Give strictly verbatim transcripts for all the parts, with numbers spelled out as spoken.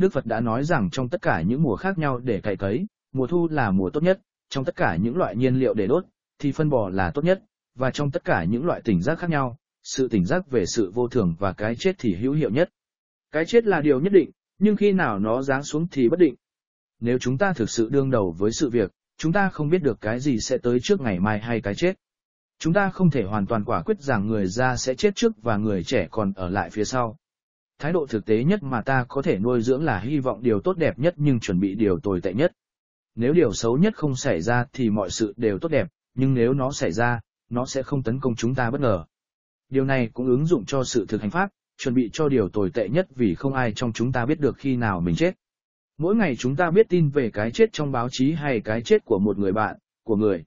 Đức Phật đã nói rằng trong tất cả những mùa khác nhau để cày cấy, mùa thu là mùa tốt nhất, trong tất cả những loại nhiên liệu để đốt, thì phân bò là tốt nhất, và trong tất cả những loại tỉnh giác khác nhau, sự tỉnh giác về sự vô thường và cái chết thì hữu hiệu nhất. Cái chết là điều nhất định, nhưng khi nào nó giáng xuống thì bất định. Nếu chúng ta thực sự đương đầu với sự việc, chúng ta không biết được cái gì sẽ tới trước ngày mai hay cái chết. Chúng ta không thể hoàn toàn quả quyết rằng người già sẽ chết trước và người trẻ còn ở lại phía sau. Thái độ thực tế nhất mà ta có thể nuôi dưỡng là hy vọng điều tốt đẹp nhất nhưng chuẩn bị điều tồi tệ nhất. Nếu điều xấu nhất không xảy ra thì mọi sự đều tốt đẹp, nhưng nếu nó xảy ra, nó sẽ không tấn công chúng ta bất ngờ. Điều này cũng ứng dụng cho sự thực hành pháp, chuẩn bị cho điều tồi tệ nhất vì không ai trong chúng ta biết được khi nào mình chết. Mỗi ngày chúng ta biết tin về cái chết trong báo chí hay cái chết của một người bạn, của người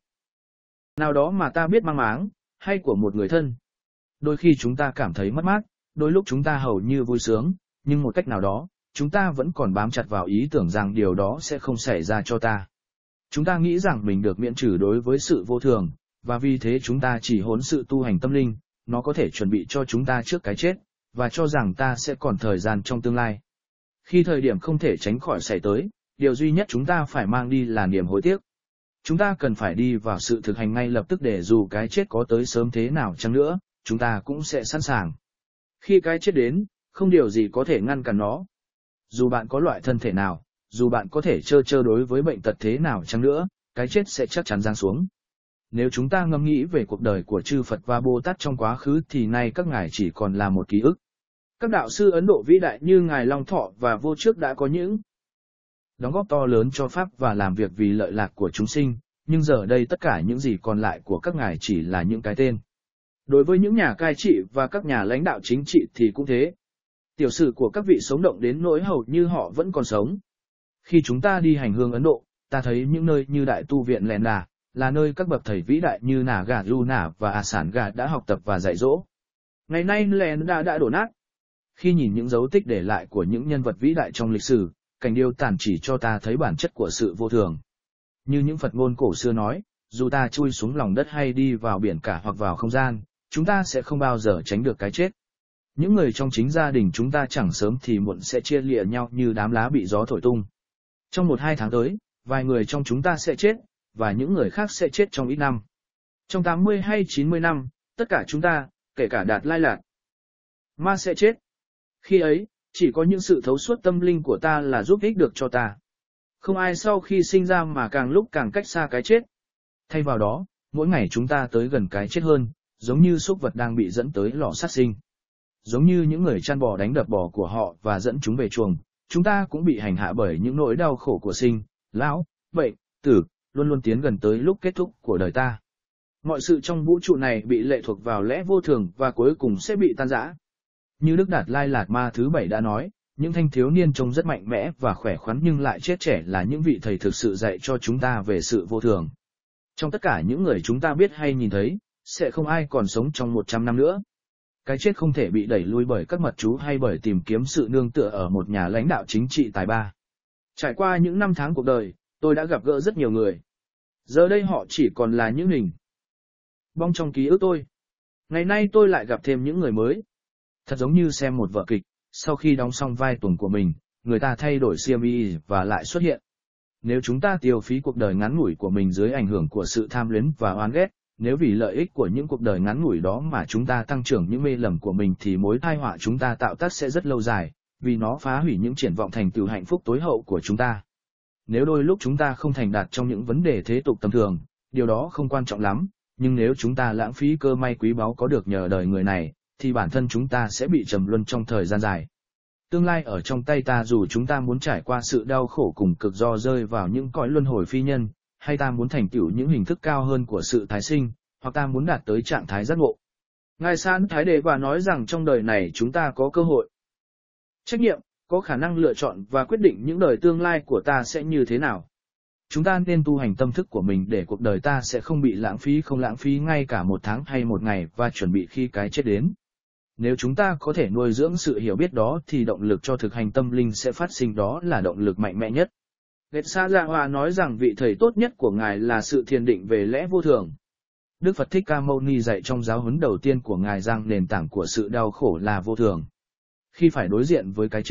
nào đó mà ta biết mang máng, hay của một người thân. Đôi khi chúng ta cảm thấy mất mát, đôi lúc chúng ta hầu như vui sướng, nhưng một cách nào đó, chúng ta vẫn còn bám chặt vào ý tưởng rằng điều đó sẽ không xảy ra cho ta. Chúng ta nghĩ rằng mình được miễn trừ đối với sự vô thường, và vì thế chúng ta chỉ hốn sự tu hành tâm linh, nó có thể chuẩn bị cho chúng ta trước cái chết, và cho rằng ta sẽ còn thời gian trong tương lai. Khi thời điểm không thể tránh khỏi xảy tới, điều duy nhất chúng ta phải mang đi là niềm hối tiếc. Chúng ta cần phải đi vào sự thực hành ngay lập tức để dù cái chết có tới sớm thế nào chăng nữa, chúng ta cũng sẽ sẵn sàng. Khi cái chết đến, không điều gì có thể ngăn cản nó. Dù bạn có loại thân thể nào, dù bạn có thể trơ trơ đối với bệnh tật thế nào chăng nữa, cái chết sẽ chắc chắn giáng xuống. Nếu chúng ta ngẫm nghĩ về cuộc đời của chư Phật và Bồ Tát trong quá khứ thì nay các ngài chỉ còn là một ký ức. Các đạo sư Ấn Độ vĩ đại như Ngài Long Thọ và Vô Trước đã có những đóng góp to lớn cho Pháp và làm việc vì lợi lạc của chúng sinh, nhưng giờ đây tất cả những gì còn lại của các ngài chỉ là những cái tên. Đối với những nhà cai trị và các nhà lãnh đạo chính trị thì cũng thế. Tiểu sử của các vị sống động đến nỗi hầu như họ vẫn còn sống. Khi chúng ta đi hành hương Ấn Độ, ta thấy những nơi như Đại Tu Viện Lèn Đà, là nơi các bậc thầy vĩ đại như Nagarjuna và Asanga đã học tập và dạy dỗ. Ngày nay Lèn Đà đã đổ nát. Khi nhìn những dấu tích để lại của những nhân vật vĩ đại trong lịch sử, cảnh điêu tàn chỉ cho ta thấy bản chất của sự vô thường. Như những Phật ngôn cổ xưa nói, dù ta chui xuống lòng đất hay đi vào biển cả hoặc vào không gian, chúng ta sẽ không bao giờ tránh được cái chết. Những người trong chính gia đình chúng ta chẳng sớm thì muộn sẽ chia lìa nhau như đám lá bị gió thổi tung. Trong một hai tháng tới, vài người trong chúng ta sẽ chết, và những người khác sẽ chết trong ít năm. Trong tám mươi hay chín mươi năm, tất cả chúng ta, kể cả Đạt Lai Lạt Ma sẽ chết. Khi ấy, chỉ có những sự thấu suốt tâm linh của ta là giúp ích được cho ta. Không ai sau khi sinh ra mà càng lúc càng cách xa cái chết. Thay vào đó, mỗi ngày chúng ta tới gần cái chết hơn, giống như súc vật đang bị dẫn tới lò sát sinh. Giống như những người chăn bò đánh đập bò của họ và dẫn chúng về chuồng, chúng ta cũng bị hành hạ bởi những nỗi đau khổ của sinh, lão, bệnh, tử, luôn luôn tiến gần tới lúc kết thúc của đời ta. Mọi sự trong vũ trụ này bị lệ thuộc vào lẽ vô thường và cuối cùng sẽ bị tan rã. Như Đức Đạt Lai Lạt Ma thứ bảy đã nói, những thanh thiếu niên trông rất mạnh mẽ và khỏe khoắn nhưng lại chết trẻ là những vị thầy thực sự dạy cho chúng ta về sự vô thường. Trong tất cả những người chúng ta biết hay nhìn thấy, sẽ không ai còn sống trong một trăm năm nữa. Cái chết không thể bị đẩy lui bởi các mật chú hay bởi tìm kiếm sự nương tựa ở một nhà lãnh đạo chính trị tài ba. Trải qua những năm tháng cuộc đời, tôi đã gặp gỡ rất nhiều người. Giờ đây họ chỉ còn là những hình bóng trong ký ức tôi. Ngày nay tôi lại gặp thêm những người mới. Thật giống như xem một vở kịch, sau khi đóng xong vai tuồng của mình, người ta thay đổi xiêm y và lại xuất hiện. Nếu chúng ta tiêu phí cuộc đời ngắn ngủi của mình dưới ảnh hưởng của sự tham luyến và oán ghét, nếu vì lợi ích của những cuộc đời ngắn ngủi đó mà chúng ta tăng trưởng những mê lầm của mình thì mối tai họa chúng ta tạo tác sẽ rất lâu dài, vì nó phá hủy những triển vọng thành tựu hạnh phúc tối hậu của chúng ta. Nếu đôi lúc chúng ta không thành đạt trong những vấn đề thế tục tầm thường, điều đó không quan trọng lắm, nhưng nếu chúng ta lãng phí cơ may quý báu có được nhờ đời người này, thì bản thân chúng ta sẽ bị trầm luân trong thời gian dài. Tương lai ở trong tay ta dù chúng ta muốn trải qua sự đau khổ cùng cực do rơi vào những cõi luân hồi phi nhân, hay ta muốn thành tựu những hình thức cao hơn của sự tái sinh, hoặc ta muốn đạt tới trạng thái giác ngộ. Ngài San Thái Đề Bà nói rằng trong đời này chúng ta có cơ hội, trách nhiệm, có khả năng lựa chọn và quyết định những đời tương lai của ta sẽ như thế nào. Chúng ta nên tu hành tâm thức của mình để cuộc đời ta sẽ không bị lãng phí không lãng phí ngay cả một tháng hay một ngày và chuẩn bị khi cái chết đến. Nếu chúng ta có thể nuôi dưỡng sự hiểu biết đó thì động lực cho thực hành tâm linh sẽ phát sinh, đó là động lực mạnh mẽ nhất. Nguyệt Sa Dạ Hòa nói rằng vị thầy tốt nhất của Ngài là sự thiền định về lẽ vô thường. Đức Phật Thích Ca Mâu Ni dạy trong giáo huấn đầu tiên của Ngài rằng nền tảng của sự đau khổ là vô thường. Khi phải đối diện với cái chết,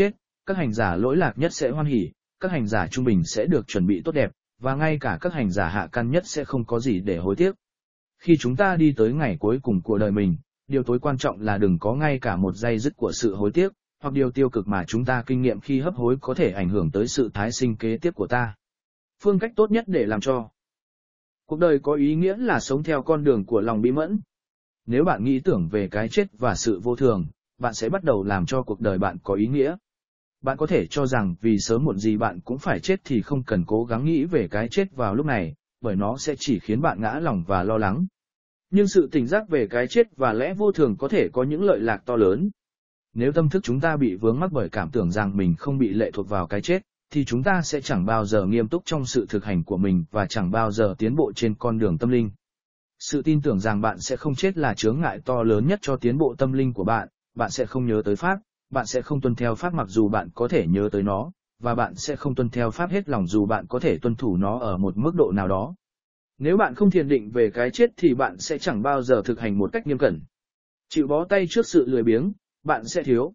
các hành giả lỗi lạc nhất sẽ hoan hỉ, các hành giả trung bình sẽ được chuẩn bị tốt đẹp, và ngay cả các hành giả hạ căn nhất sẽ không có gì để hối tiếc. Khi chúng ta đi tới ngày cuối cùng của đời mình, điều tối quan trọng là đừng có ngay cả một giây dứt của sự hối tiếc, hoặc điều tiêu cực mà chúng ta kinh nghiệm khi hấp hối có thể ảnh hưởng tới sự tái sinh kế tiếp của ta. Phương cách tốt nhất để làm cho cuộc đời có ý nghĩa là sống theo con đường của lòng bí mẫn. Nếu bạn nghĩ tưởng về cái chết và sự vô thường, bạn sẽ bắt đầu làm cho cuộc đời bạn có ý nghĩa. Bạn có thể cho rằng vì sớm muộn gì bạn cũng phải chết thì không cần cố gắng nghĩ về cái chết vào lúc này, bởi nó sẽ chỉ khiến bạn ngã lòng và lo lắng. Nhưng sự tỉnh giác về cái chết và lẽ vô thường có thể có những lợi lạc to lớn. Nếu tâm thức chúng ta bị vướng mắc bởi cảm tưởng rằng mình không bị lệ thuộc vào cái chết, thì chúng ta sẽ chẳng bao giờ nghiêm túc trong sự thực hành của mình và chẳng bao giờ tiến bộ trên con đường tâm linh. Sự tin tưởng rằng bạn sẽ không chết là chướng ngại to lớn nhất cho tiến bộ tâm linh của bạn. Bạn sẽ không nhớ tới Pháp, bạn sẽ không tuân theo Pháp mặc dù bạn có thể nhớ tới nó, và bạn sẽ không tuân theo Pháp hết lòng dù bạn có thể tuân thủ nó ở một mức độ nào đó. Nếu bạn không thiền định về cái chết thì bạn sẽ chẳng bao giờ thực hành một cách nghiêm cẩn. Chịu bó tay trước sự lười biếng, bạn sẽ thiếu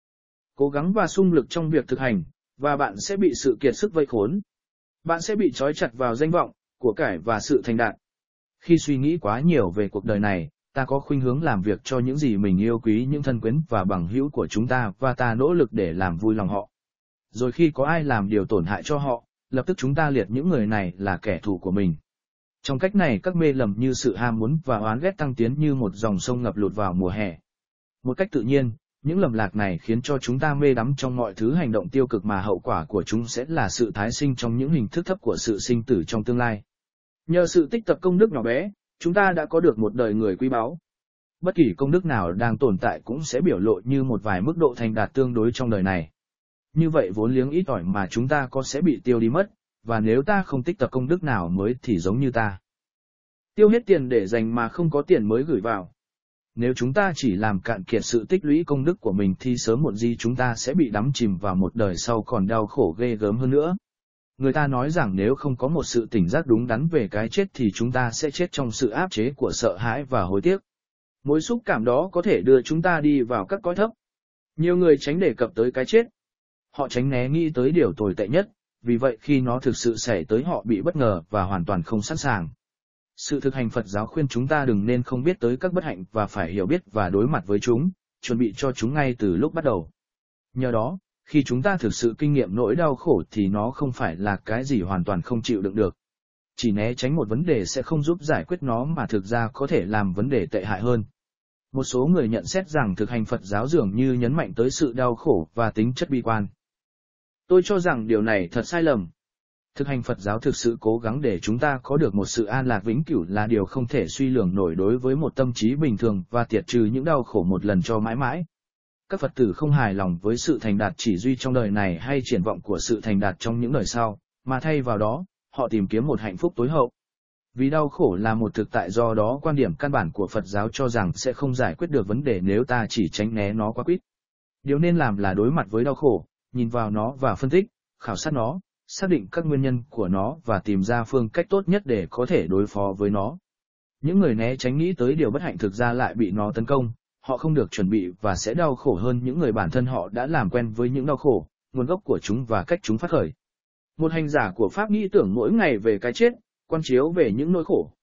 cố gắng và xung lực trong việc thực hành, và bạn sẽ bị sự kiệt sức vây khốn. Bạn sẽ bị trói chặt vào danh vọng, của cải và sự thành đạt. Khi suy nghĩ quá nhiều về cuộc đời này, ta có khuynh hướng làm việc cho những gì mình yêu quý, những thân quyến và bằng hữu của chúng ta, và ta nỗ lực để làm vui lòng họ. Rồi khi có ai làm điều tổn hại cho họ, lập tức chúng ta liệt những người này là kẻ thù của mình. Trong cách này các mê lầm như sự ham muốn và oán ghét tăng tiến như một dòng sông ngập lụt vào mùa hè. Một cách tự nhiên, những lầm lạc này khiến cho chúng ta mê đắm trong mọi thứ hành động tiêu cực mà hậu quả của chúng sẽ là sự tái sinh trong những hình thức thấp của sự sinh tử trong tương lai. Nhờ sự tích tập công đức nhỏ bé, chúng ta đã có được một đời người quý báu. Bất kỳ công đức nào đang tồn tại cũng sẽ biểu lộ như một vài mức độ thành đạt tương đối trong đời này. Như vậy vốn liếng ít ỏi mà chúng ta có sẽ bị tiêu đi mất, và nếu ta không tích tập công đức nào mới thì giống như ta tiêu hết tiền để dành mà không có tiền mới gửi vào. Nếu chúng ta chỉ làm cạn kiệt sự tích lũy công đức của mình thì sớm muộn gì chúng ta sẽ bị đắm chìm vào một đời sau còn đau khổ ghê gớm hơn nữa. Người ta nói rằng nếu không có một sự tỉnh giác đúng đắn về cái chết thì chúng ta sẽ chết trong sự áp chế của sợ hãi và hối tiếc. Mối xúc cảm đó có thể đưa chúng ta đi vào các cõi thấp. Nhiều người tránh đề cập tới cái chết. Họ tránh né nghĩ tới điều tồi tệ nhất, vì vậy khi nó thực sự xảy tới họ bị bất ngờ và hoàn toàn không sẵn sàng. Sự thực hành Phật giáo khuyên chúng ta đừng nên không biết tới các bất hạnh và phải hiểu biết và đối mặt với chúng, chuẩn bị cho chúng ngay từ lúc bắt đầu. Nhờ đó, khi chúng ta thực sự kinh nghiệm nỗi đau khổ thì nó không phải là cái gì hoàn toàn không chịu đựng được. Chỉ né tránh một vấn đề sẽ không giúp giải quyết nó mà thực ra có thể làm vấn đề tệ hại hơn. Một số người nhận xét rằng thực hành Phật giáo dường như nhấn mạnh tới sự đau khổ và tính chất bi quan. Tôi cho rằng điều này thật sai lầm. Thực hành Phật giáo thực sự cố gắng để chúng ta có được một sự an lạc vĩnh cửu là điều không thể suy lường nổi đối với một tâm trí bình thường và tiệt trừ những đau khổ một lần cho mãi mãi. Các Phật tử không hài lòng với sự thành đạt chỉ duy trong đời này hay triển vọng của sự thành đạt trong những đời sau, mà thay vào đó, họ tìm kiếm một hạnh phúc tối hậu. Vì đau khổ là một thực tại do đó quan điểm căn bản của Phật giáo cho rằng sẽ không giải quyết được vấn đề nếu ta chỉ tránh né nó quá quýt. Điều nên làm là đối mặt với đau khổ, nhìn vào nó và phân tích, khảo sát nó, xác định các nguyên nhân của nó và tìm ra phương cách tốt nhất để có thể đối phó với nó. Những người né tránh nghĩ tới điều bất hạnh thực ra lại bị nó tấn công, họ không được chuẩn bị và sẽ đau khổ hơn những người bản thân họ đã làm quen với những đau khổ, nguồn gốc của chúng và cách chúng phát khởi. Một hành giả của Pháp nghĩ tưởng mỗi ngày về cái chết, quan chiếu về những nỗi khổ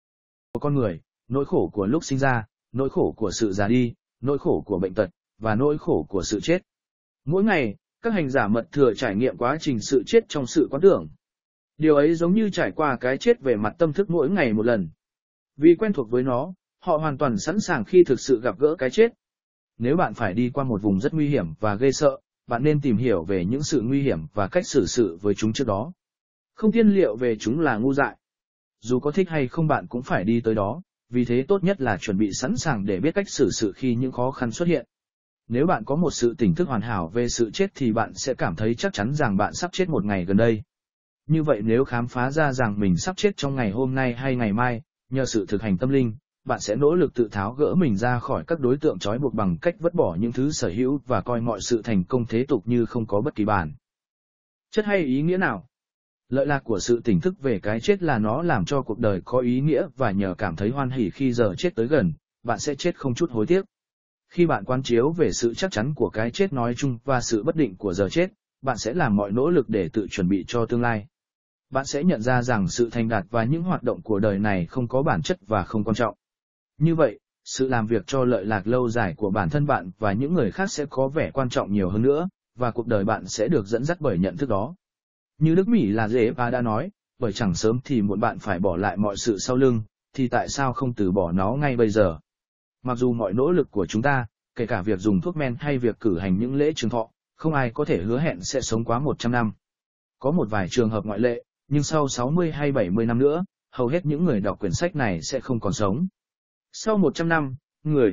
của con người, nỗi khổ của lúc sinh ra, nỗi khổ của sự già đi, nỗi khổ của bệnh tật, và nỗi khổ của sự chết. Mỗi ngày, các hành giả mật thừa trải nghiệm quá trình sự chết trong sự quán tưởng. Điều ấy giống như trải qua cái chết về mặt tâm thức mỗi ngày một lần. Vì quen thuộc với nó, họ hoàn toàn sẵn sàng khi thực sự gặp gỡ cái chết. Nếu bạn phải đi qua một vùng rất nguy hiểm và ghê sợ, bạn nên tìm hiểu về những sự nguy hiểm và cách xử sự với chúng trước đó. Không tiên liệu về chúng là ngu dại. Dù có thích hay không bạn cũng phải đi tới đó, vì thế tốt nhất là chuẩn bị sẵn sàng để biết cách xử sự khi những khó khăn xuất hiện. Nếu bạn có một sự tỉnh thức hoàn hảo về sự chết thì bạn sẽ cảm thấy chắc chắn rằng bạn sắp chết một ngày gần đây. Như vậy nếu khám phá ra rằng mình sắp chết trong ngày hôm nay hay ngày mai, nhờ sự thực hành tâm linh, bạn sẽ nỗ lực tự tháo gỡ mình ra khỏi các đối tượng trói buộc bằng cách vứt bỏ những thứ sở hữu và coi mọi sự thành công thế tục như không có bất kỳ bản chất hay ý nghĩa nào. Lợi lạc của sự tỉnh thức về cái chết là nó làm cho cuộc đời có ý nghĩa và nhờ cảm thấy hoan hỉ khi giờ chết tới gần, bạn sẽ chết không chút hối tiếc. Khi bạn quán chiếu về sự chắc chắn của cái chết nói chung và sự bất định của giờ chết, bạn sẽ làm mọi nỗ lực để tự chuẩn bị cho tương lai. Bạn sẽ nhận ra rằng sự thành đạt và những hoạt động của đời này không có bản chất và không quan trọng. Như vậy, sự làm việc cho lợi lạc lâu dài của bản thân bạn và những người khác sẽ có vẻ quan trọng nhiều hơn nữa, và cuộc đời bạn sẽ được dẫn dắt bởi nhận thức đó. Như Đức Mỹ là dễ và đã nói, bởi chẳng sớm thì muộn bạn phải bỏ lại mọi sự sau lưng, thì tại sao không từ bỏ nó ngay bây giờ? Mặc dù mọi nỗ lực của chúng ta, kể cả việc dùng thuốc men hay việc cử hành những lễ trường thọ, không ai có thể hứa hẹn sẽ sống quá một trăm năm. Có một vài trường hợp ngoại lệ, nhưng sau sáu mươi hay bảy mươi năm nữa, hầu hết những người đọc quyển sách này sẽ không còn sống. Sau một trăm năm, người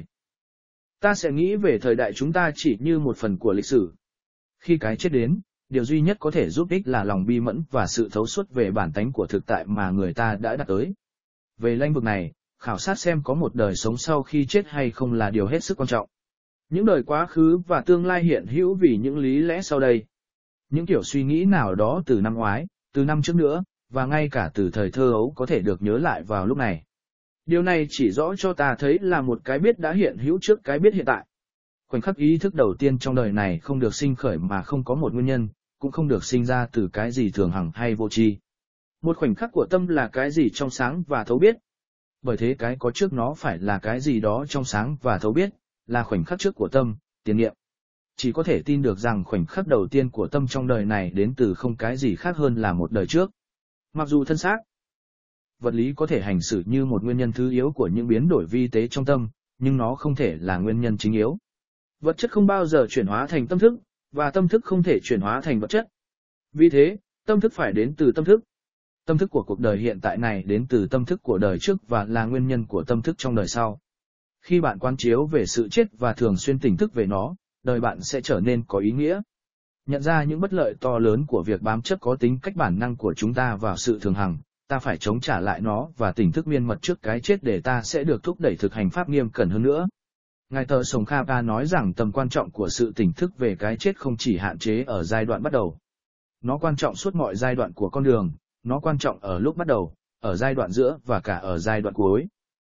ta sẽ nghĩ về thời đại chúng ta chỉ như một phần của lịch sử. Khi cái chết đến, điều duy nhất có thể giúp ích là lòng bi mẫn và sự thấu suốt về bản tánh của thực tại mà người ta đã đạt tới. Về lĩnh vực này, khảo sát xem có một đời sống sau khi chết hay không là điều hết sức quan trọng. Những đời quá khứ và tương lai hiện hữu vì những lý lẽ sau đây. Những kiểu suy nghĩ nào đó từ năm ngoái, từ năm trước nữa, và ngay cả từ thời thơ ấu có thể được nhớ lại vào lúc này. Điều này chỉ rõ cho ta thấy là một cái biết đã hiện hữu trước cái biết hiện tại. Khoảnh khắc ý thức đầu tiên trong đời này không được sinh khởi mà không có một nguyên nhân, cũng không được sinh ra từ cái gì thường hằng hay vô tri. Một khoảnh khắc của tâm là cái gì trong sáng và thấu biết. Bởi thế cái có trước nó phải là cái gì đó trong sáng và thấu biết, là khoảnh khắc trước của tâm, tiền niệm. Chỉ có thể tin được rằng khoảnh khắc đầu tiên của tâm trong đời này đến từ không cái gì khác hơn là một đời trước. Mặc dù thân xác, vật lý có thể hành xử như một nguyên nhân thứ yếu của những biến đổi vi tế trong tâm, nhưng nó không thể là nguyên nhân chính yếu. Vật chất không bao giờ chuyển hóa thành tâm thức, và tâm thức không thể chuyển hóa thành vật chất. Vì thế, tâm thức phải đến từ tâm thức. Tâm thức của cuộc đời hiện tại này đến từ tâm thức của đời trước và là nguyên nhân của tâm thức trong đời sau. Khi bạn quán chiếu về sự chết và thường xuyên tỉnh thức về nó, đời bạn sẽ trở nên có ý nghĩa. Nhận ra những bất lợi to lớn của việc bám chấp có tính cách bản năng của chúng ta vào sự thường hằng, ta phải chống trả lại nó và tỉnh thức miên mật trước cái chết để ta sẽ được thúc đẩy thực hành pháp nghiêm cẩn hơn nữa. Ngài Tờ Sồng Kha Pa nói rằng tầm quan trọng của sự tỉnh thức về cái chết không chỉ hạn chế ở giai đoạn bắt đầu. Nó quan trọng suốt mọi giai đoạn của con đường, nó quan trọng ở lúc bắt đầu, ở giai đoạn giữa và cả ở giai đoạn cuối.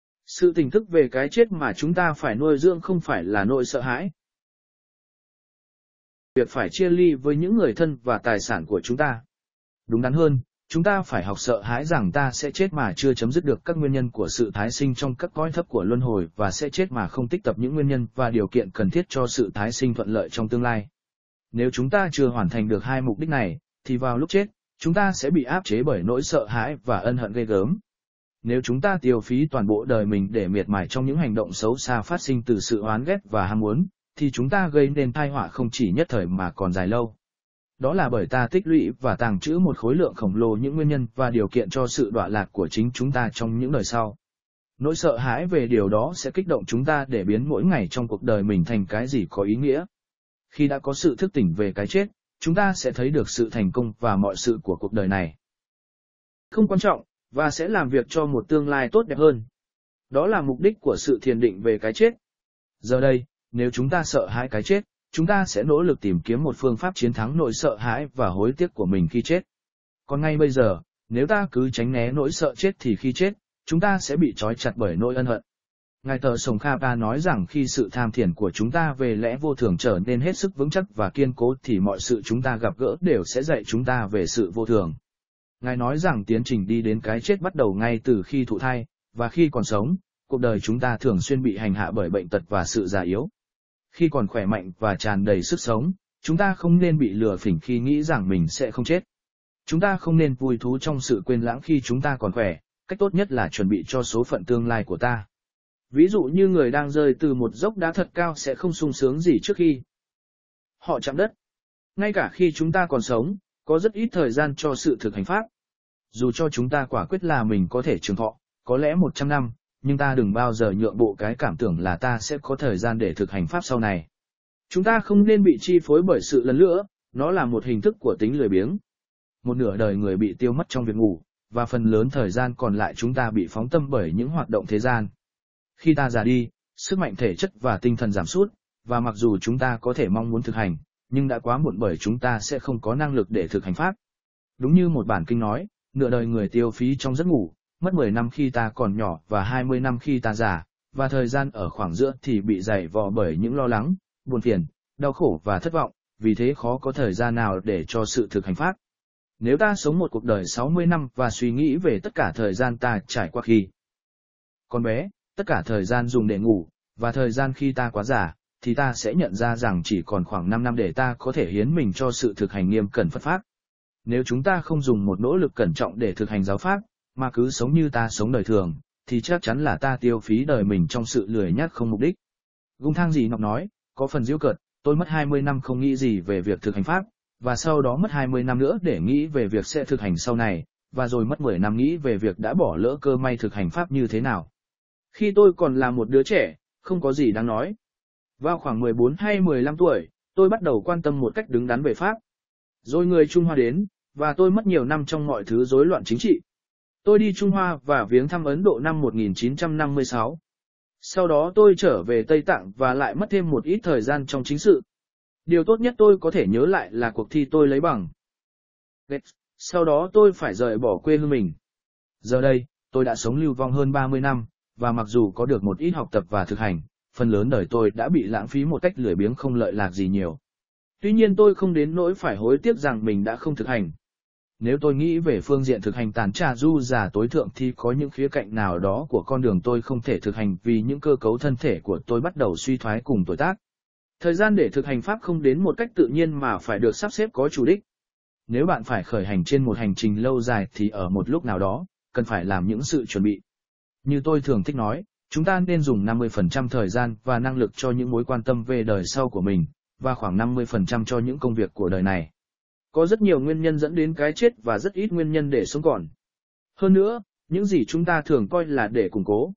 Sự tỉnh thức về cái chết mà chúng ta phải nuôi dưỡng không phải là nỗi sợ hãi. Việc phải chia ly với những người thân và tài sản của chúng ta. Đúng đắn hơn, chúng ta phải học sợ hãi rằng ta sẽ chết mà chưa chấm dứt được các nguyên nhân của sự tái sinh trong các cõi thấp của luân hồi và sẽ chết mà không tích tập những nguyên nhân và điều kiện cần thiết cho sự tái sinh thuận lợi trong tương lai. Nếu chúng ta chưa hoàn thành được hai mục đích này, thì vào lúc chết, chúng ta sẽ bị áp chế bởi nỗi sợ hãi và ân hận ghê gớm. Nếu chúng ta tiêu phí toàn bộ đời mình để miệt mài trong những hành động xấu xa phát sinh từ sự oán ghét và ham muốn, thì chúng ta gây nên tai họa không chỉ nhất thời mà còn dài lâu. Đó là bởi ta tích lũy và tàng trữ một khối lượng khổng lồ những nguyên nhân và điều kiện cho sự đọa lạc của chính chúng ta trong những đời sau. Nỗi sợ hãi về điều đó sẽ kích động chúng ta để biến mỗi ngày trong cuộc đời mình thành cái gì có ý nghĩa. Khi đã có sự thức tỉnh về cái chết, chúng ta sẽ thấy được sự thành công và mọi sự của cuộc đời này không quan trọng, và sẽ làm việc cho một tương lai tốt đẹp hơn. Đó là mục đích của sự thiền định về cái chết. Giờ đây, nếu chúng ta sợ hãi cái chết, chúng ta sẽ nỗ lực tìm kiếm một phương pháp chiến thắng nỗi sợ hãi và hối tiếc của mình khi chết. Còn ngay bây giờ, nếu ta cứ tránh né nỗi sợ chết thì khi chết, chúng ta sẽ bị trói chặt bởi nỗi ân hận. Ngài Tờ Sồng Kha Pa nói rằng khi sự tham thiền của chúng ta về lẽ vô thường trở nên hết sức vững chắc và kiên cố thì mọi sự chúng ta gặp gỡ đều sẽ dạy chúng ta về sự vô thường. Ngài nói rằng tiến trình đi đến cái chết bắt đầu ngay từ khi thụ thai, và khi còn sống, cuộc đời chúng ta thường xuyên bị hành hạ bởi bệnh tật và sự già yếu. Khi còn khỏe mạnh và tràn đầy sức sống, chúng ta không nên bị lừa phỉnh khi nghĩ rằng mình sẽ không chết. Chúng ta không nên vui thú trong sự quên lãng khi chúng ta còn khỏe, cách tốt nhất là chuẩn bị cho số phận tương lai của ta. Ví dụ như người đang rơi từ một dốc đá thật cao sẽ không sung sướng gì trước khi họ chạm đất. Ngay cả khi chúng ta còn sống, có rất ít thời gian cho sự thực hành pháp. Dù cho chúng ta quả quyết là mình có thể trường thọ, có lẽ một trăm năm, nhưng ta đừng bao giờ nhượng bộ cái cảm tưởng là ta sẽ có thời gian để thực hành pháp sau này. Chúng ta không nên bị chi phối bởi sự lần nữa, nó là một hình thức của tính lười biếng. Một nửa đời người bị tiêu mất trong việc ngủ, và phần lớn thời gian còn lại chúng ta bị phóng tâm bởi những hoạt động thế gian. Khi ta già đi, sức mạnh thể chất và tinh thần giảm sút, và mặc dù chúng ta có thể mong muốn thực hành, nhưng đã quá muộn bởi chúng ta sẽ không có năng lực để thực hành pháp. Đúng như một bản kinh nói, nửa đời người tiêu phí trong giấc ngủ, mất mười năm khi ta còn nhỏ và hai mươi năm khi ta già, và thời gian ở khoảng giữa thì bị dày vò bởi những lo lắng, buồn phiền, đau khổ và thất vọng, vì thế khó có thời gian nào để cho sự thực hành pháp. Nếu ta sống một cuộc đời sáu mươi năm và suy nghĩ về tất cả thời gian ta trải qua khi còn bé, tất cả thời gian dùng để ngủ, và thời gian khi ta quá già, thì ta sẽ nhận ra rằng chỉ còn khoảng năm năm để ta có thể hiến mình cho sự thực hành nghiêm cẩn Phật Pháp. Nếu chúng ta không dùng một nỗ lực cẩn trọng để thực hành giáo Pháp, mà cứ sống như ta sống đời thường, thì chắc chắn là ta tiêu phí đời mình trong sự lười nhác không mục đích. Gung Thang Dĩ Ngọc nói, có phần giễu cợt, tôi mất hai mươi năm không nghĩ gì về việc thực hành Pháp, và sau đó mất hai mươi năm nữa để nghĩ về việc sẽ thực hành sau này, và rồi mất mười năm nghĩ về việc đã bỏ lỡ cơ may thực hành Pháp như thế nào. Khi tôi còn là một đứa trẻ, không có gì đáng nói. Vào khoảng mười bốn hay mười lăm tuổi, tôi bắt đầu quan tâm một cách đứng đắn về Pháp. Rồi người Trung Hoa đến, và tôi mất nhiều năm trong mọi thứ rối loạn chính trị. Tôi đi Trung Hoa và viếng thăm Ấn Độ năm một nghìn chín trăm năm mươi sáu. Sau đó tôi trở về Tây Tạng và lại mất thêm một ít thời gian trong chính sự. Điều tốt nhất tôi có thể nhớ lại là cuộc thi tôi lấy bằng. Sau đó tôi phải rời bỏ quê hương mình. Giờ đây, tôi đã sống lưu vong hơn ba mươi năm, và mặc dù có được một ít học tập và thực hành, phần lớn đời tôi đã bị lãng phí một cách lười biếng không lợi lạc gì nhiều. Tuy nhiên tôi không đến nỗi phải hối tiếc rằng mình đã không thực hành. Nếu tôi nghĩ về phương diện thực hành tán trà du già tối thượng thì có những khía cạnh nào đó của con đường tôi không thể thực hành vì những cơ cấu thân thể của tôi bắt đầu suy thoái cùng tuổi tác. Thời gian để thực hành Pháp không đến một cách tự nhiên mà phải được sắp xếp có chủ đích. Nếu bạn phải khởi hành trên một hành trình lâu dài thì ở một lúc nào đó, cần phải làm những sự chuẩn bị. Như tôi thường thích nói, chúng ta nên dùng năm mươi phần trăm thời gian và năng lực cho những mối quan tâm về đời sau của mình, và khoảng năm mươi phần trăm cho những công việc của đời này. Có rất nhiều nguyên nhân dẫn đến cái chết và rất ít nguyên nhân để sống còn. Hơn nữa, những gì chúng ta thường coi là để củng cố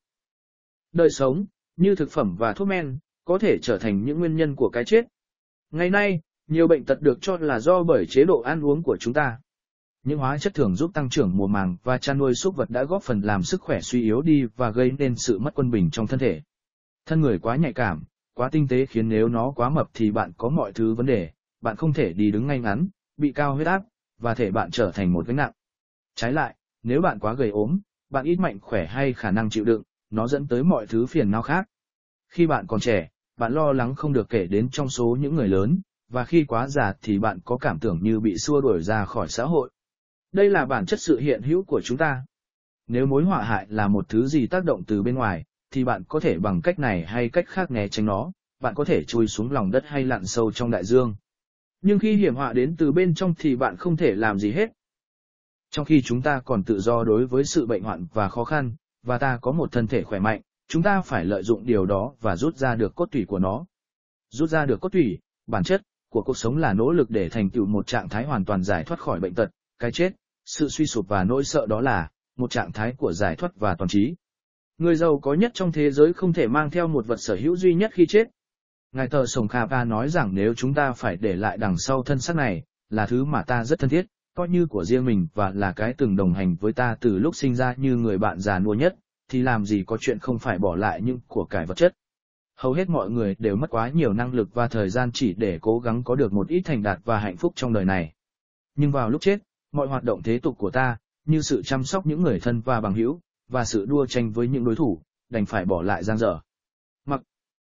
đời sống, như thực phẩm và thuốc men, có thể trở thành những nguyên nhân của cái chết. Ngày nay, nhiều bệnh tật được cho là do bởi chế độ ăn uống của chúng ta. Những hóa chất thường giúp tăng trưởng mùa màng và chăn nuôi súc vật đã góp phần làm sức khỏe suy yếu đi và gây nên sự mất quân bình trong thân thể. Thân người quá nhạy cảm, quá tinh tế khiến nếu nó quá mập thì bạn có mọi thứ vấn đề, bạn không thể đi đứng ngay ngắn, bị cao huyết áp, và thể bạn trở thành một gánh nặng. Trái lại, nếu bạn quá gầy ốm, bạn ít mạnh khỏe hay khả năng chịu đựng, nó dẫn tới mọi thứ phiền não khác. Khi bạn còn trẻ, bạn lo lắng không được kể đến trong số những người lớn, và khi quá già thì bạn có cảm tưởng như bị xua đuổi ra khỏi xã hội. Đây là bản chất sự hiện hữu của chúng ta. Nếu mối họa hại là một thứ gì tác động từ bên ngoài, thì bạn có thể bằng cách này hay cách khác né tránh nó, bạn có thể chui xuống lòng đất hay lặn sâu trong đại dương. Nhưng khi hiểm họa đến từ bên trong thì bạn không thể làm gì hết. Trong khi chúng ta còn tự do đối với sự bệnh hoạn và khó khăn, và ta có một thân thể khỏe mạnh, chúng ta phải lợi dụng điều đó và rút ra được cốt tủy của nó. Rút ra được cốt tủy, bản chất, của cuộc sống là nỗ lực để thành tựu một trạng thái hoàn toàn giải thoát khỏi bệnh tật, cái chết, sự suy sụp và nỗi sợ, đó là một trạng thái của giải thoát và toàn trí. Người giàu có nhất trong thế giới không thể mang theo một vật sở hữu duy nhất khi chết. Ngài Tờ Sổng Kha Pa nói rằng nếu chúng ta phải để lại đằng sau thân xác này, là thứ mà ta rất thân thiết, coi như của riêng mình và là cái từng đồng hành với ta từ lúc sinh ra như người bạn già nua nhất, thì làm gì có chuyện không phải bỏ lại những của cải vật chất. Hầu hết mọi người đều mất quá nhiều năng lực và thời gian chỉ để cố gắng có được một ít thành đạt và hạnh phúc trong đời này. Nhưng vào lúc chết, mọi hoạt động thế tục của ta, như sự chăm sóc những người thân và bằng hữu, và sự đua tranh với những đối thủ, đành phải bỏ lại dang dở. Mặc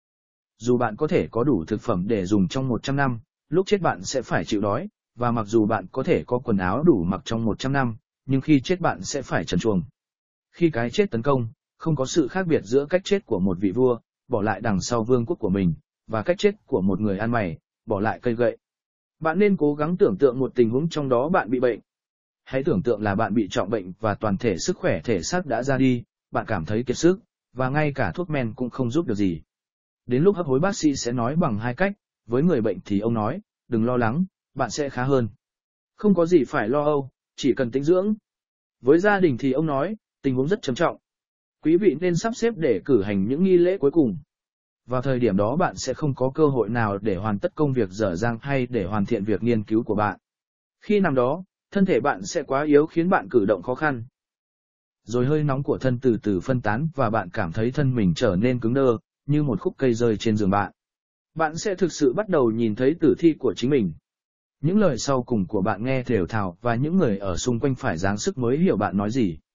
dù bạn có thể có đủ thực phẩm để dùng trong một trăm năm, lúc chết bạn sẽ phải chịu đói, và mặc dù bạn có thể có quần áo đủ mặc trong một trăm năm, nhưng khi chết bạn sẽ phải trần truồng. Khi cái chết tấn công, không có sự khác biệt giữa cách chết của một vị vua, bỏ lại đằng sau vương quốc của mình, và cách chết của một người ăn mày, bỏ lại cây gậy. Bạn nên cố gắng tưởng tượng một tình huống trong đó bạn bị bệnh. Hãy tưởng tượng là bạn bị trọng bệnh và toàn thể sức khỏe thể xác đã ra đi, bạn cảm thấy kiệt sức, và ngay cả thuốc men cũng không giúp được gì. Đến lúc hấp hối bác sĩ sẽ nói bằng hai cách, với người bệnh thì ông nói, đừng lo lắng, bạn sẽ khá hơn. Không có gì phải lo âu, chỉ cần tĩnh dưỡng. Với gia đình thì ông nói, tình huống rất trầm trọng. Quý vị nên sắp xếp để cử hành những nghi lễ cuối cùng. Vào thời điểm đó bạn sẽ không có cơ hội nào để hoàn tất công việc dở dang hay để hoàn thiện việc nghiên cứu của bạn. Khi nằm đó, thân thể bạn sẽ quá yếu khiến bạn cử động khó khăn. Rồi hơi nóng của thân từ từ phân tán và bạn cảm thấy thân mình trở nên cứng đơ, như một khúc cây rơi trên giường bạn. Bạn sẽ thực sự bắt đầu nhìn thấy tử thi của chính mình. Những lời sau cùng của bạn nghe thều thào và những người ở xung quanh phải giáng sức mới hiểu bạn nói gì.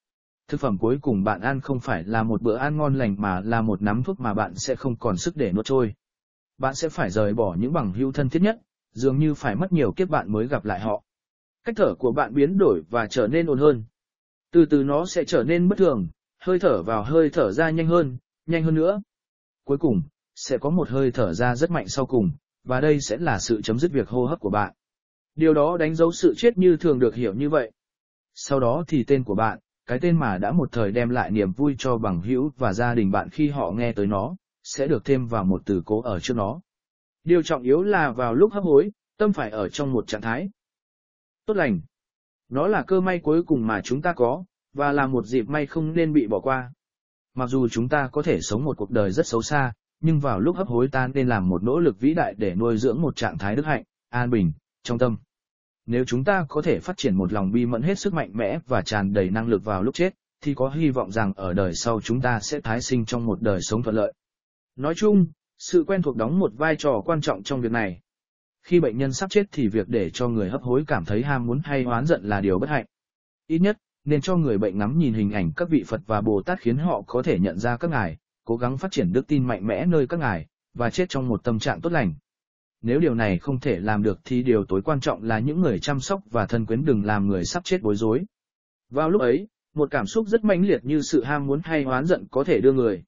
Thực phẩm cuối cùng bạn ăn không phải là một bữa ăn ngon lành mà là một nắm thuốc mà bạn sẽ không còn sức để nuốt trôi. Bạn sẽ phải rời bỏ những bằng hữu thân thiết nhất, dường như phải mất nhiều kiếp bạn mới gặp lại họ. Cách thở của bạn biến đổi và trở nên ồn hơn. Từ từ nó sẽ trở nên bất thường, hơi thở vào hơi thở ra nhanh hơn, nhanh hơn nữa. Cuối cùng, sẽ có một hơi thở ra rất mạnh sau cùng, và đây sẽ là sự chấm dứt việc hô hấp của bạn. Điều đó đánh dấu sự chết như thường được hiểu như vậy. Sau đó thì tên của bạn, cái tên mà đã một thời đem lại niềm vui cho bằng hữu và gia đình bạn khi họ nghe tới nó, sẽ được thêm vào một từ cố ở trước nó. Điều trọng yếu là vào lúc hấp hối, tâm phải ở trong một trạng thái tốt lành. Nó là cơ may cuối cùng mà chúng ta có, và là một dịp may không nên bị bỏ qua. Mặc dù chúng ta có thể sống một cuộc đời rất xấu xa, nhưng vào lúc hấp hối ta nên làm một nỗ lực vĩ đại để nuôi dưỡng một trạng thái đức hạnh, an bình, trong tâm. Nếu chúng ta có thể phát triển một lòng bi mẫn hết sức mạnh mẽ và tràn đầy năng lực vào lúc chết, thì có hy vọng rằng ở đời sau chúng ta sẽ tái sinh trong một đời sống thuận lợi. Nói chung, sự quen thuộc đóng một vai trò quan trọng trong việc này. Khi bệnh nhân sắp chết thì việc để cho người hấp hối cảm thấy ham muốn hay oán giận là điều bất hạnh. Ít nhất, nên cho người bệnh ngắm nhìn hình ảnh các vị Phật và Bồ Tát khiến họ có thể nhận ra các ngài, cố gắng phát triển đức tin mạnh mẽ nơi các ngài, và chết trong một tâm trạng tốt lành. Nếu điều này không thể làm được thì điều tối quan trọng là những người chăm sóc và thân quyến đừng làm người sắp chết bối rối. Vào lúc ấy, một cảm xúc rất mãnh liệt như sự ham muốn hay oán giận có thể đưa người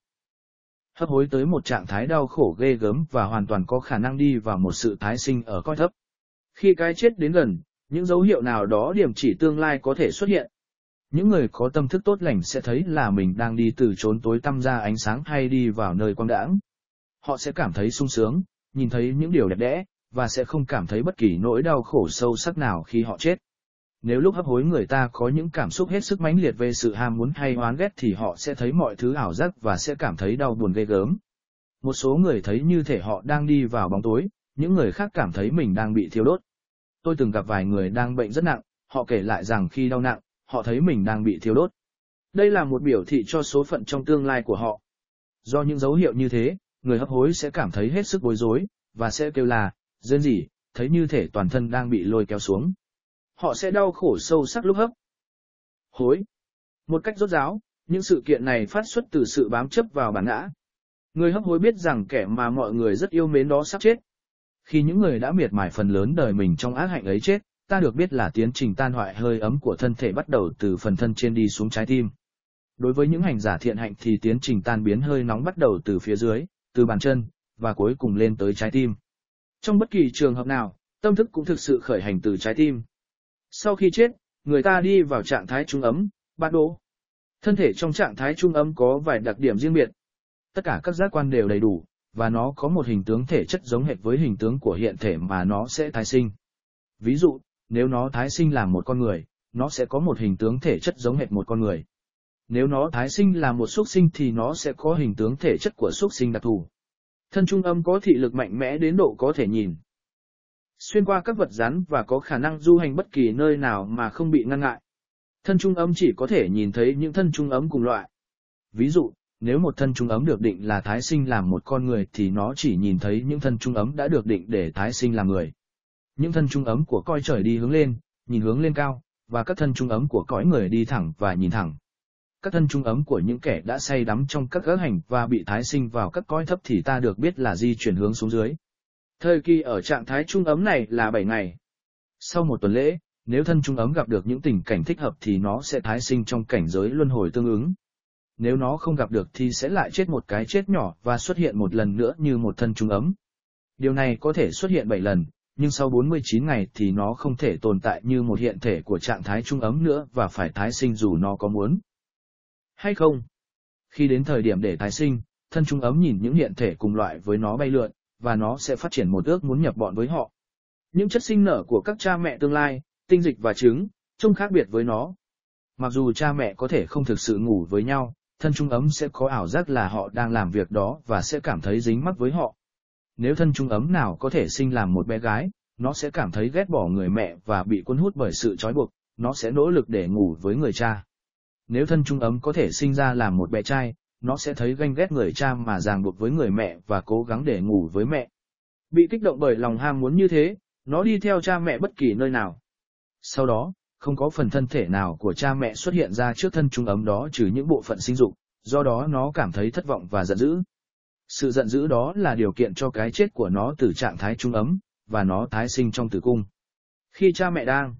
hấp hối tới một trạng thái đau khổ ghê gớm và hoàn toàn có khả năng đi vào một sự tái sinh ở cõi thấp. Khi cái chết đến gần, những dấu hiệu nào đó điểm chỉ tương lai có thể xuất hiện. Những người có tâm thức tốt lành sẽ thấy là mình đang đi từ chốn tối tăm ra ánh sáng hay đi vào nơi quang đãng. Họ sẽ cảm thấy sung sướng, nhìn thấy những điều đẹp đẽ, và sẽ không cảm thấy bất kỳ nỗi đau khổ sâu sắc nào khi họ chết. Nếu lúc hấp hối người ta có những cảm xúc hết sức mãnh liệt về sự ham muốn hay oán ghét thì họ sẽ thấy mọi thứ ảo giác và sẽ cảm thấy đau buồn ghê gớm. Một số người thấy như thể họ đang đi vào bóng tối, những người khác cảm thấy mình đang bị thiêu đốt. Tôi từng gặp vài người đang bệnh rất nặng, họ kể lại rằng khi đau nặng, họ thấy mình đang bị thiêu đốt. Đây là một biểu thị cho số phận trong tương lai của họ. Do những dấu hiệu như thế, người hấp hối sẽ cảm thấy hết sức bối rối, và sẽ kêu là, rên rỉ, thấy như thể toàn thân đang bị lôi kéo xuống. Họ sẽ đau khổ sâu sắc lúc hấp hối. Một cách rốt ráo, những sự kiện này phát xuất từ sự bám chấp vào bản ngã. Người hấp hối biết rằng kẻ mà mọi người rất yêu mến đó sắp chết. Khi những người đã miệt mài phần lớn đời mình trong ác hạnh ấy chết, ta được biết là tiến trình tan hoại hơi ấm của thân thể bắt đầu từ phần thân trên đi xuống trái tim. Đối với những hành giả thiện hạnh thì tiến trình tan biến hơi nóng bắt đầu từ phía dưới, từ bàn chân, và cuối cùng lên tới trái tim. Trong bất kỳ trường hợp nào, tâm thức cũng thực sự khởi hành từ trái tim. Sau khi chết, người ta đi vào trạng thái trung ấm, bát đỗ. Thân thể trong trạng thái trung ấm có vài đặc điểm riêng biệt. Tất cả các giác quan đều đầy đủ, và nó có một hình tướng thể chất giống hệt với hình tướng của hiện thể mà nó sẽ tái sinh. Ví dụ, nếu nó tái sinh làm một con người, nó sẽ có một hình tướng thể chất giống hệt một con người. Nếu nó tái sinh là một súc sinh thì nó sẽ có hình tướng thể chất của súc sinh đặc thù. Thân trung âm có thị lực mạnh mẽ đến độ có thể nhìn xuyên qua các vật rắn và có khả năng du hành bất kỳ nơi nào mà không bị ngăn ngại. Thân trung âm chỉ có thể nhìn thấy những thân trung ấm cùng loại. Ví dụ, nếu một thân trung ấm được định là tái sinh làm một con người thì nó chỉ nhìn thấy những thân trung ấm đã được định để tái sinh làm người. Những thân trung ấm của cõi trời đi hướng lên, nhìn hướng lên cao, và các thân trung ấm của cõi người đi thẳng và nhìn thẳng. Các thân trung ấm của những kẻ đã say đắm trong các gác hành và bị tái sinh vào các cõi thấp thì ta được biết là di chuyển hướng xuống dưới. Thời kỳ ở trạng thái trung ấm này là bảy ngày. Sau một tuần lễ, nếu thân trung ấm gặp được những tình cảnh thích hợp thì nó sẽ tái sinh trong cảnh giới luân hồi tương ứng. Nếu nó không gặp được thì sẽ lại chết một cái chết nhỏ và xuất hiện một lần nữa như một thân trung ấm. Điều này có thể xuất hiện bảy lần, nhưng sau bốn mươi chín ngày thì nó không thể tồn tại như một hiện thể của trạng thái trung ấm nữa và phải tái sinh dù nó có muốn hay không. Khi đến thời điểm để tái sinh, thân trung ấm nhìn những hiện thể cùng loại với nó bay lượn, và nó sẽ phát triển một ước muốn nhập bọn với họ. Những chất sinh nở của các cha mẹ tương lai, tinh dịch và trứng, trông khác biệt với nó. Mặc dù cha mẹ có thể không thực sự ngủ với nhau, thân trung ấm sẽ có ảo giác là họ đang làm việc đó và sẽ cảm thấy dính mắc với họ. Nếu thân trung ấm nào có thể sinh làm một bé gái, nó sẽ cảm thấy ghét bỏ người mẹ và bị cuốn hút bởi sự trói buộc, nó sẽ nỗ lực để ngủ với người cha. Nếu thân trung ấm có thể sinh ra làm một bé trai, nó sẽ thấy ganh ghét người cha mà ràng buộc với người mẹ và cố gắng để ngủ với mẹ. Bị kích động bởi lòng ham muốn như thế, nó đi theo cha mẹ bất kỳ nơi nào. Sau đó, không có phần thân thể nào của cha mẹ xuất hiện ra trước thân trung ấm đó trừ những bộ phận sinh dục, do đó nó cảm thấy thất vọng và giận dữ. Sự giận dữ đó là điều kiện cho cái chết của nó từ trạng thái trung ấm, và nó tái sinh trong tử cung. Khi cha mẹ đang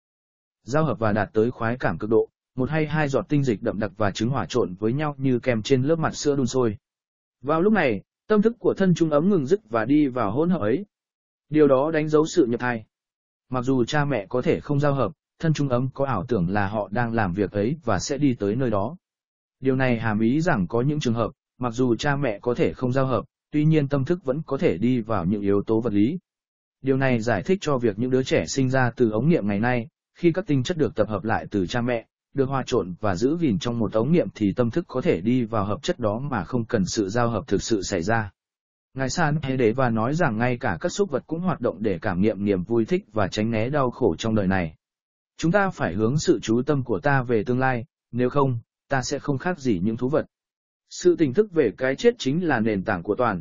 giao hợp và đạt tới khoái cảm cực độ, một hay hai giọt tinh dịch đậm đặc và trứng hòa trộn với nhau như kem trên lớp mặt sữa đun sôi. Vào lúc này, tâm thức của thân trung ấm ngừng dứt và đi vào hỗn hợp ấy. Điều đó đánh dấu sự nhập thai. Mặc dù cha mẹ có thể không giao hợp, thân trung ấm có ảo tưởng là họ đang làm việc ấy và sẽ đi tới nơi đó. Điều này hàm ý rằng có những trường hợp, mặc dù cha mẹ có thể không giao hợp, tuy nhiên tâm thức vẫn có thể đi vào những yếu tố vật lý. Điều này giải thích cho việc những đứa trẻ sinh ra từ ống nghiệm ngày nay, khi các tinh chất được tập hợp lại từ cha mẹ, được hòa trộn và giữ gìn trong một ống nghiệm thì tâm thức có thể đi vào hợp chất đó mà không cần sự giao hợp thực sự xảy ra. Ngài San Hê Đế và nói rằng ngay cả các súc vật cũng hoạt động để cảm nghiệm niềm vui thích và tránh né đau khổ trong đời này. Chúng ta phải hướng sự chú tâm của ta về tương lai, nếu không, ta sẽ không khác gì những thú vật. Sự tỉnh thức về cái chết chính là nền tảng của toàn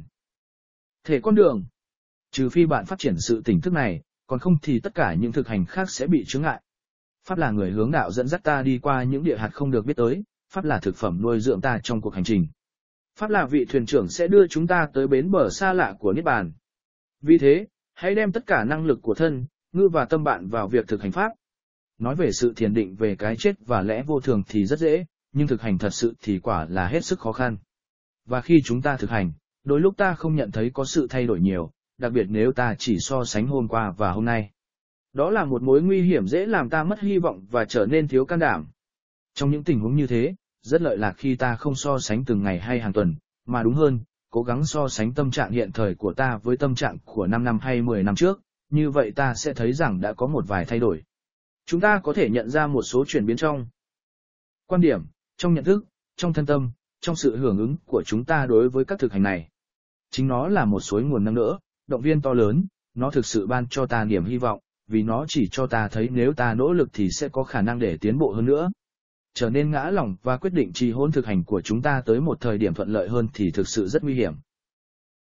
thể con đường. Trừ phi bạn phát triển sự tỉnh thức này, còn không thì tất cả những thực hành khác sẽ bị chướng ngại. Pháp là người hướng đạo dẫn dắt ta đi qua những địa hạt không được biết tới, Pháp là thực phẩm nuôi dưỡng ta trong cuộc hành trình. Pháp là vị thuyền trưởng sẽ đưa chúng ta tới bến bờ xa lạ của Niết Bàn. Vì thế, hãy đem tất cả năng lực của thân, ngữ và tâm bạn vào việc thực hành Pháp. Nói về sự thiền định về cái chết và lẽ vô thường thì rất dễ, nhưng thực hành thật sự thì quả là hết sức khó khăn. Và khi chúng ta thực hành, đôi lúc ta không nhận thấy có sự thay đổi nhiều, đặc biệt nếu ta chỉ so sánh hôm qua và hôm nay. Đó là một mối nguy hiểm dễ làm ta mất hy vọng và trở nên thiếu can đảm. Trong những tình huống như thế, rất lợi lạc khi ta không so sánh từng ngày hay hàng tuần, mà đúng hơn, cố gắng so sánh tâm trạng hiện thời của ta với tâm trạng của năm năm hay mười năm trước, như vậy ta sẽ thấy rằng đã có một vài thay đổi. Chúng ta có thể nhận ra một số chuyển biến trong quan điểm, trong nhận thức, trong thân tâm, trong sự hưởng ứng của chúng ta đối với các thực hành này. Chính nó là một suối nguồn năng đỡ, động viên to lớn, nó thực sự ban cho ta niềm hy vọng, vì nó chỉ cho ta thấy nếu ta nỗ lực thì sẽ có khả năng để tiến bộ hơn nữa. Trở nên ngã lòng và quyết định trì hoãn thực hành của chúng ta tới một thời điểm thuận lợi hơn thì thực sự rất nguy hiểm.